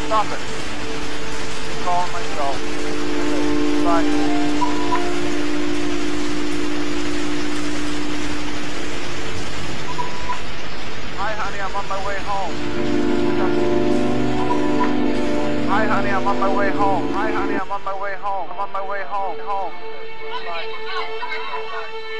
Stop it. I'm calling myself. Bye. Hi, honey, I'm on my way home. Hi, honey, I'm on my way home. Hi, honey, I'm on my way home. I'm on my way home. Home. Bye.